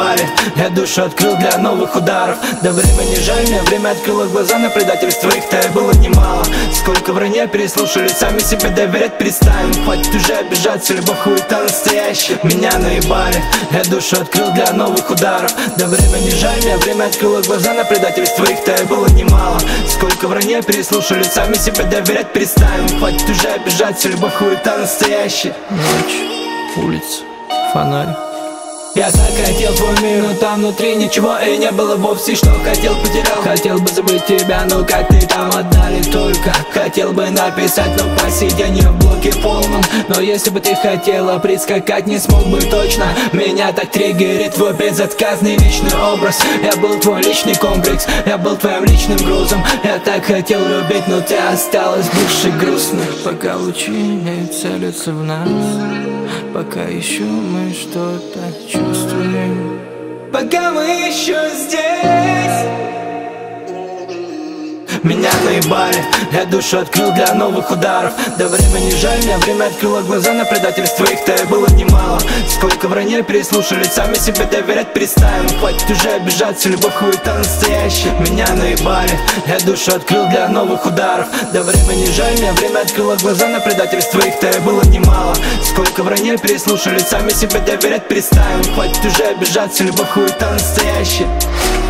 наебали. Я душу открыл для новых ударов. До времени жаль, мне время открыло глаза на предательство их-то и было немало. Сколько вранья переслушали, сами себе доверять перестанем. Хватит уже обижаться, любовь хуета настоящая. Меня наебали, я душу открыл для новых ударов. До времени жаль, мне время открыло глаза на предательство их-то и было немало. Сколько вранья переслушали, сами себе доверять перестанем. Хватит уже обижаться, любовь хуета настоящая. Ночь, улица, фонарь. Я так хотел твой мир, но там внутри ничего и не было вовсе. Что хотел, потерял. Хотел бы забыть тебя, но как ты там отдали только. Хотел бы написать, но по сей день я в блоке полном. Но если бы ты хотела прискакать, не смог бы точно. Меня так триггерит твой безотказный личный образ. Я был твой личный комплекс, я был твоим личным грузом. Я так хотел любить, но ты осталась бывшей грустной. Пока лучи не целятся в нас, пока еще мы что-то чувствуем, пока мы еще здесь. Меня наебали, я душу открыл для новых ударов. До времени жаль, мне время открыло глаза на предательство их-то и было немало. Сколько вранья переслушали, сами себе доверять перестанем. Хватит уже обижаться, любовь хуета настоящая. Меня наебали, я душу открыл для новых ударов. До времени жаль, мне время открыло глаза на предательство их-то и было немало. Сколько вранья переслушали, сами себе доверять перестанем. Хватит уже обижаться, любовь хуета настоящая.